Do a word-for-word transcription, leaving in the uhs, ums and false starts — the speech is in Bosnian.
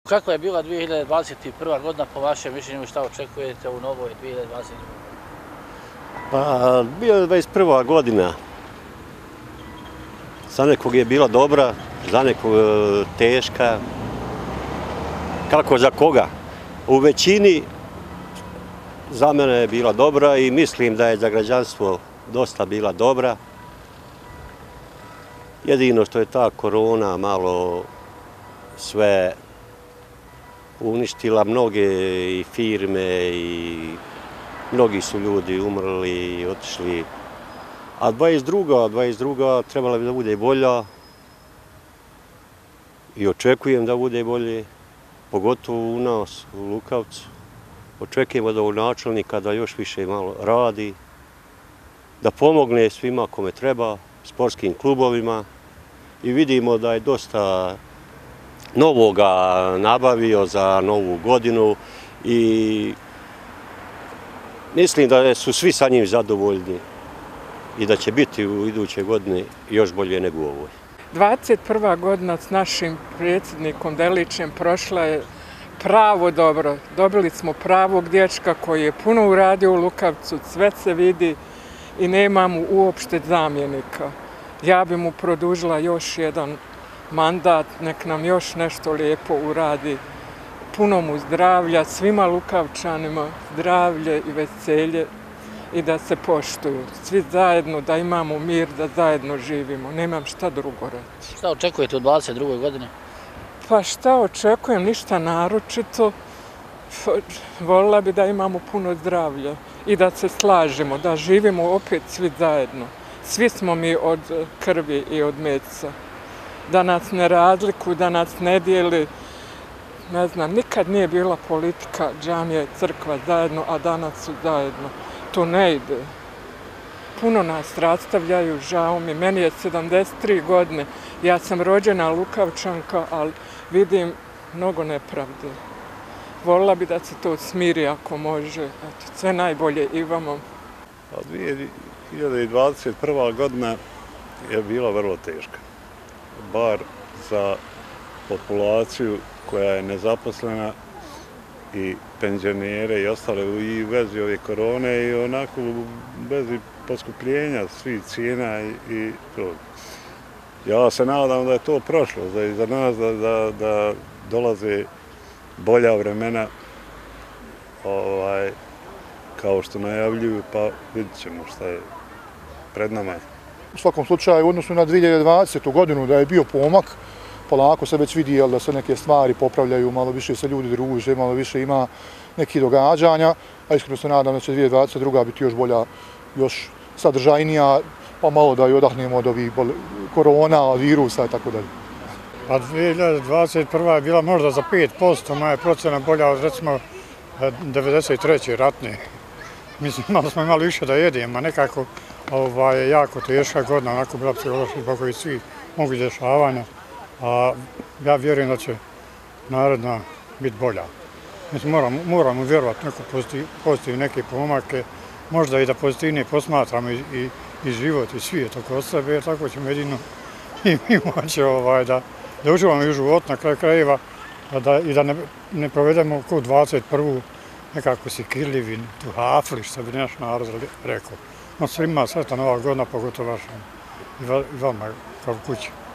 Kako je bila dvije hiljade dvadeset prva godina po vašem mišljenju i šta očekujete u novoj dvije hiljade dvadeset drugoj. Pa, bila je dvadeset prva godina. Za nekog je bila dobra, za nekog teška. Kako za koga? U većini za mene je bila dobra i mislim da je za građanstvo dosta bila dobra. Jedino što je ta korona malo sve uništila, mnoge i firme i mnogi su ljudi umrli i otišli. A dvadeset druga. dvadeset druga trebala bi da bude bolja i očekujem da bude bolje, pogotovo u nas, u Lukavcu. Očekujemo da u načelnika da još više malo radi, da pomogne svima kome treba, sportskim klubovima i vidimo da je dosta novoga nabavio za novu godinu i mislim da su svi sa njim zadovoljni i da će biti u idućoj godini još bolje nego u ovoj. dvadeset prva godina s našim predsjednikom Delićem prošla je pravo dobro. Dobili smo pravog dječka koji je puno uradio u Lukavcu, sve se vidi i nema mu uopšte zamjenika. Ja bi mu produžila još jedan mandat, nek nam još nešto lijepo uradi. Puno mu zdravlja, svima Lukavčanima zdravlje i veselje i da se poštuju. Svi zajedno, da imamo mir, da zajedno živimo. Nemam šta drugo reći. Šta očekujete u dvadeset drugoj godini? Pa šta očekujem, ništa naročito. Volila bi da imamo puno zdravlja i da se slažemo, da živimo opet svi zajedno. Svi smo mi od krvi i od meca. Da nas ne razlikuju, da nas ne dijeli. Ne znam, nikad nije bila politika, džamija i crkva zajedno, a danas su zajedno. To ne ide. Puno nas rastavljaju, žao mi. Meni je sedamdeset tri godine. Ja sam rođena Lukavčanka, ali vidim mnogo nepravde. Volila bi da se to smiri ako može. Eto, sve najbolje i vama. dvije hiljade dvadeset prva godina je bila vrlo teška. Bar za populaciju koja je nezaposlena i penzionere i ostale i u vezi ove korone i onako u vezi poskupljenja svih cijena i to. Ja se nadam da je to prošlo, da je za nas da, da, da dolaze bolja vremena ovaj, kao što najavljuju, pa vidit ćemo šta je pred nama. U svakom slučaju, u odnosu na dvije hiljade dvadesetu godinu da je bio pomak, polako se već vidi da se neke stvari popravljaju, malo više se ljudi druže, malo više ima nekih događanja, a iskreno se nadam da će dvije hiljade dvadeset druga biti još bolja, još sadržajnija, pa malo da i odahnemo od ovih korona, virusa i tako dalje. Pa dvije hiljade dvadeset prva je bila možda za pet posto, moja procena bolja od recimo devedeset treće ratne. Mislim, malo smo imali više da jedemo, a nekako ovaj, jako teška godina, onako bila psihološki zbog svih mogućih dešavanja. A ja vjerujem da će naredna biti bolja. Mislim, moramo, moramo vjerovati neko pozitiv, pozitiv neke pomake, možda i da pozitivnije posmatramo i, i, i život i svijet oko sebe, jer tako ćemo jedino i mi moći ovaj, da, da uživamo i u život na kraju krajeva da, i da ne, ne provedemo kod dvadeset prvu nekako si kirljivi, tu hafli, što bi naš narod rekao. No svima sretna nova godina, pogotovo vašem i vama kao kući.